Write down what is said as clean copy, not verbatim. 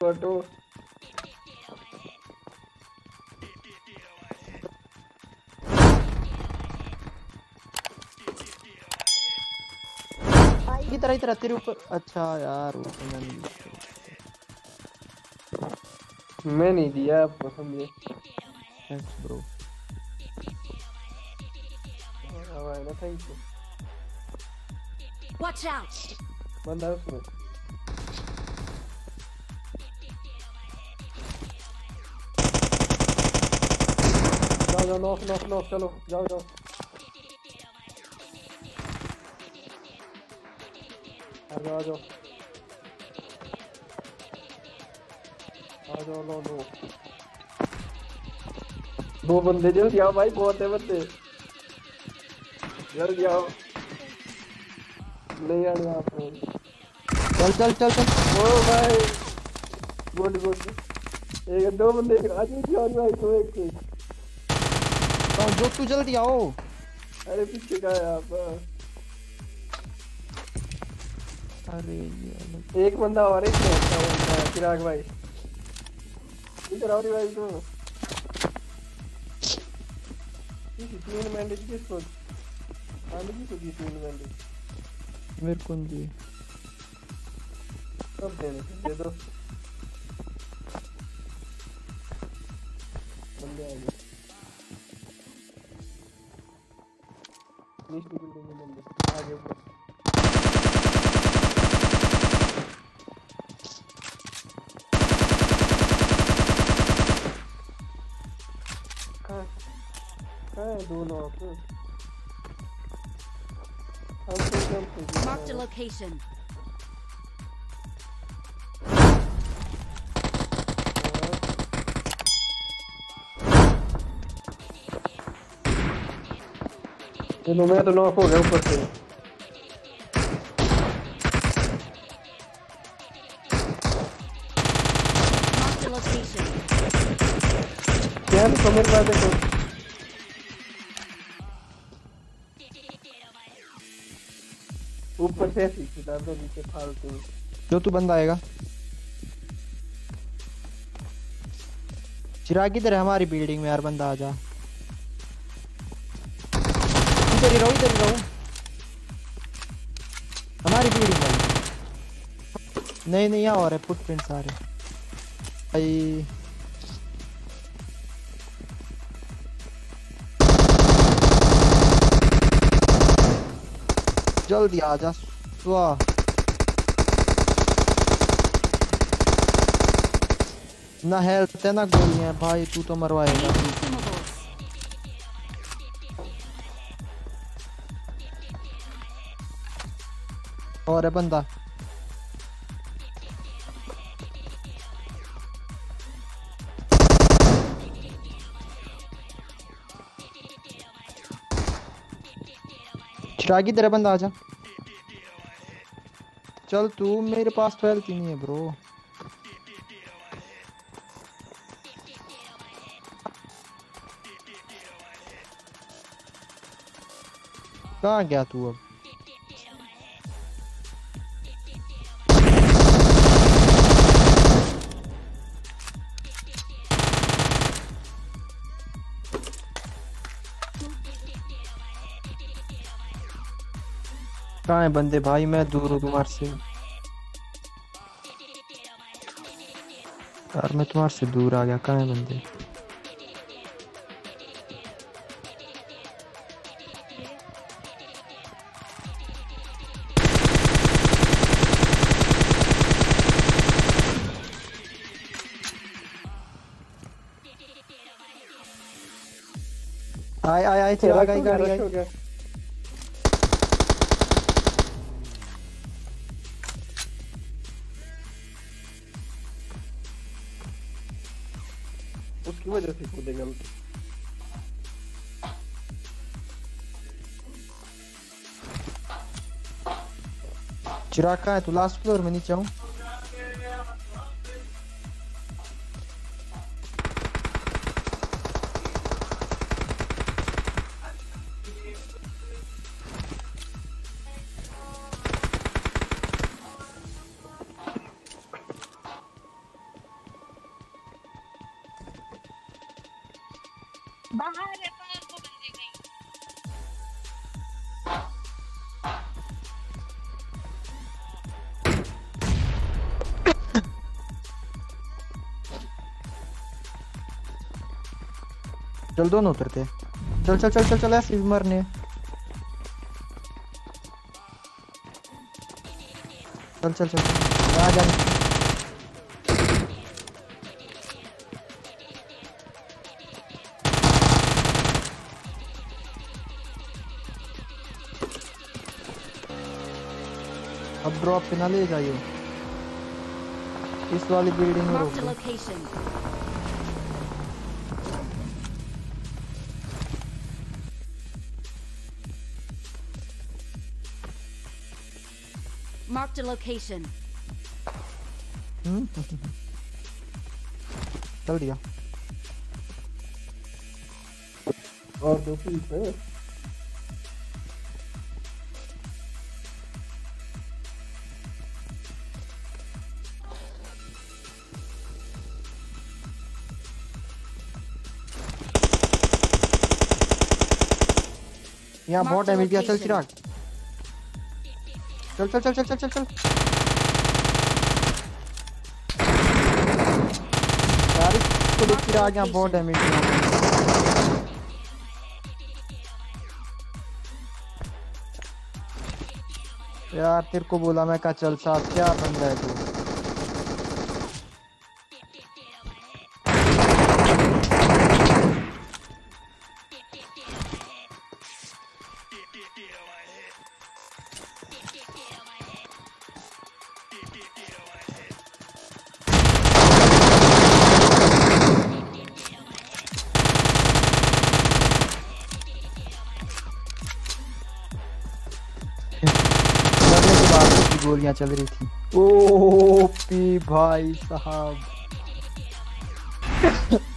Photo की तरह तेरे ऊपर। अच्छा यार मैं नहीं दिया आपको समझे। Thanks bro. ना थैंक यू। Watch out! बंदा है उसमें। जाओ जाओ नॉक नॉक नॉक चलो जाओ जाओ। आ जाओ आ जाओ आ जाओ लो लो। दो बंदे जल्दी आओ भाई बहुत है बंदे जल्दी आओ। नहीं आने आपको। चल चल चल चल। ओ भाई गुड गुड। एक दो बंदे आज भी और भाई तो एक से। तो जो तू जल्दी आओ। अरे पीछे का है आप। अरे एक बंदा और एक है चिराग भाई। इधर आओ रे भाई तो। तीन बैंडेज किसको? आने की कुछ तीन बैंडेज मेरे को दिए। सब दे दो। बंदे आ गए। नीचे बिल्डिंग में बंदे आगे ऊपर। कहाँ है दो लोग? Marked a location. चलो मैं तो नॉक हो गया ऊपर से। Marked a location. क्या तो मेरे पास देखो। ऊपर से ऐसी डाल दो नीचे फालतू। जो तू बंदा आएगा। चिराग इधर है हमारी बिल्डिंग में यार बंदा आ जा। इधर ही रहो हमारी बिल्डिंग में। नहीं नहीं यहाँ और है फुटप्रिंट सारे भाई। जल्दी आ जा वाह। ना हेल्थ है ना गोलियां भाई तू तो मरवाएगा। और है बंदा। चिराग इधर है बंदा आजा। चल तू मेरे पास तो हेल्थ ही नहीं है ब्रो। कहाँ गया तू अब? कहाँ है बंदे भाई? मैं दूर हूँ तुम्हारे से यार। मैं तुम्हारे से दूर आ गया। कहाँ है बंदे? आए आए आए चिराग आई गाड़ी आई। उसकी वजह से कूदेगा। चिराग कहाँ है? तू लास्ट फ्लोर में नीचे हूँ। बाहर है पर वो बंदे गई। चल दोनों उतरते। चल चल चल चल चल ऐसे भी मरने। चल चल चल आ जा। अब ड्रॉप पे ना ले जाइए, इस वाली बिल्डिंग में रोक Marked a दो। location. Marked a location. चल दिया। और 2 पीस है। यहाँ बहुत Marked a डैमेज दिया। चल location. चिराग, चल चल चल चल चल चल चल। यार इसको देख चिराग, यहाँ बहुत डैमेज दिया। यार तेरे को बोला मैं का चल साथ, क्या बंदा है तू। मरने के बाद उसकी गोलियां चल रही थी। ओ पी भाई साहब।